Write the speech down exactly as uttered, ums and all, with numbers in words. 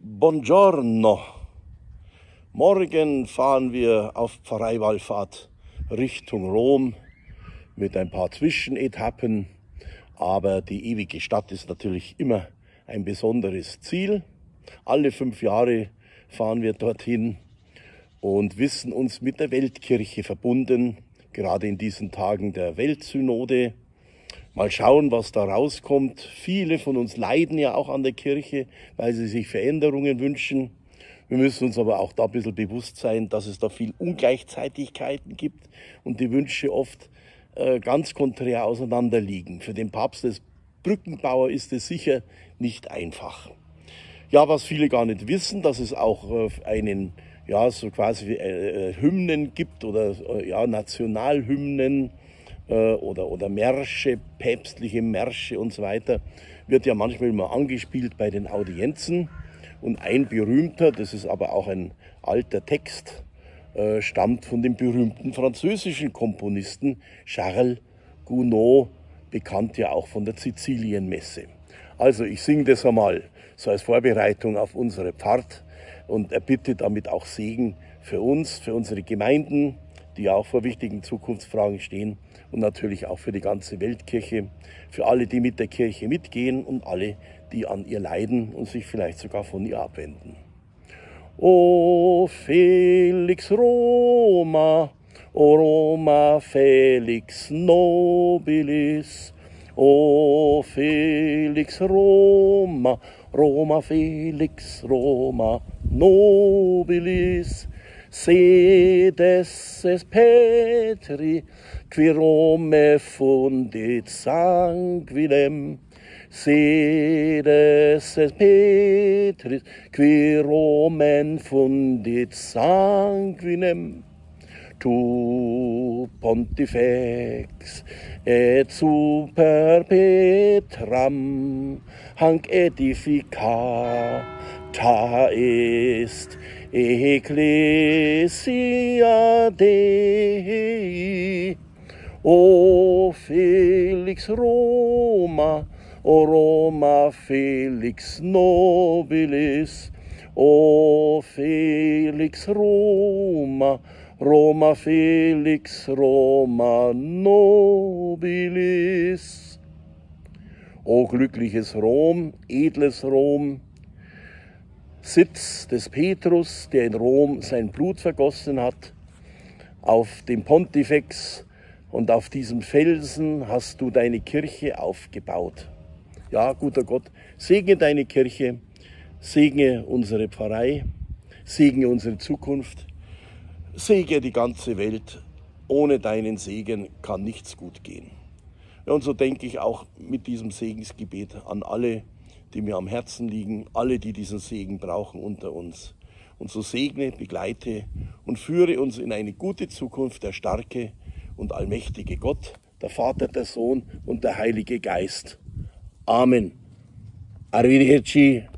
Buongiorno. Morgen fahren wir auf Pfarreiwallfahrt Richtung Rom mit ein paar Zwischenetappen. Aber die ewige Stadt ist natürlich immer ein besonderes Ziel. Alle fünf Jahre fahren wir dorthin und wissen uns mit der Weltkirche verbunden, gerade in diesen Tagen der Weltsynode. Mal schauen, was da rauskommt. Viele von uns leiden ja auch an der Kirche, weil sie sich Veränderungen wünschen. Wir müssen uns aber auch da ein bisschen bewusst sein, dass es da viel Ungleichzeitigkeiten gibt und die Wünsche oft äh, ganz konträr auseinanderliegen. Für den Papst als Brückenbauer ist es sicher nicht einfach. Ja, was viele gar nicht wissen, dass es auch äh, einen, ja, so quasi äh, Hymnen gibt oder äh, ja, Nationalhymnen, Oder, oder Märsche, päpstliche Märsche und so weiter, wird ja manchmal mal angespielt bei den Audienzen. Und ein berühmter, das ist aber auch ein alter Text, äh, stammt von dem berühmten französischen Komponisten Charles Gounod, bekannt ja auch von der Sizilienmesse. Also ich singe das einmal so als Vorbereitung auf unsere Fahrt und erbitte damit auch Segen für uns, für unsere Gemeinden, die ja auch vor wichtigen Zukunftsfragen stehen und natürlich auch für die ganze Weltkirche, für alle, die mit der Kirche mitgehen und alle, die an ihr leiden und sich vielleicht sogar von ihr abwenden. O Felix Roma, o Roma Felix nobilis, o Felix Roma, Roma Felix Roma nobilis, sedes es Petri, qui Rome fundit sanguinem, sedes es Petris, qui Romen fundit sanguinem, tu pontifex et super Petram hanc edificata est Ecclesia Dei. O Felix Roma, o Roma Felix nobilis, o Felix Roma, Roma Felix Roma nobilis. O glückliches Rom, edles Rom, Sitz des Petrus, der in Rom sein Blut vergossen hat, auf dem Pontifex und auf diesem Felsen hast du deine Kirche aufgebaut. Ja, guter Gott, segne deine Kirche, segne unsere Pfarrei, segne unsere Zukunft, segne die ganze Welt. Ohne deinen Segen kann nichts gut gehen. Ja, und so denke ich auch mit diesem Segensgebet an alle, die mir am Herzen liegen, alle, die diesen Segen brauchen unter uns. Und so segne, begleite und führe uns in eine gute Zukunft, der starke und allmächtige Gott, der Vater, der Sohn und der Heilige Geist. Amen. Arrivederci.